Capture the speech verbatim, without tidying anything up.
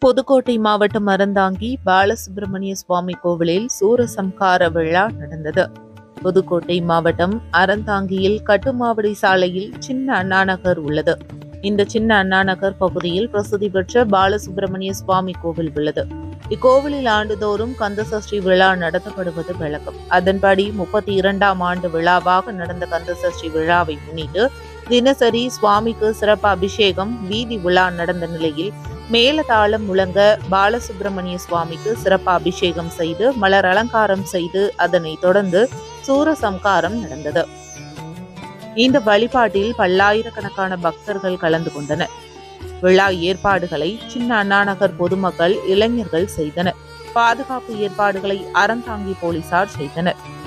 புதுக்கோட்டை மாவட்டம் அறந்தாங்கி பாலசுப்பிரமணிய சுவாமி கோவிலில் சூரசம்கார விழா நடந்தது. புதுக்கோட்டை மாவட்டம் அறந்தாங்கியில் கட்டுமாவடி சாலையில் சின்ன அண்ணாநகர் உள்ளது. இந்த சின்ன அண்ணாநகர் பகுதியில் பிரசித்தி பெற்ற பாலசுப்பிரமணிய சுவாமி கோவில் உள்ளது. இக்கோவிலில் ஆண்டுதோறும் கந்தசஷ்டி விழா நடத்தப்படுவது வழக்கம். அதன்படி முப்பத்தி இரண்டாம் ஆண்டு விழாவாக நடந்த கந்தசஷ்டி விழாவை முன்னிட்டு தினசரி சுவாமிக்கு சிறப்பு அபிஷேகம் வீதி விழா நடந்த நிலையில் மேலதாளம் முழங்க பாலசுப்பிரமணிய சுவாமிக்கு சிறப்பு அபிஷேகம் செய்து மலர் அலங்காரம் செய்து அதனைத் தொடர்ந்து சூரசம்காரம் நடந்தது. இந்த வழிபாட்டில் பல்லாயிரக்கணக்கான பக்தர்கள் கலந்து கொண்டனர். விழா ஏற்பாடுகளை சின்ன அண்ணாநகர் பொதுமக்கள், இளைஞர்கள் செய்தனர். பாதுகாப்பு ஏற்பாடுகளை அறந்தாங்கி போலீசார் செய்தனர்.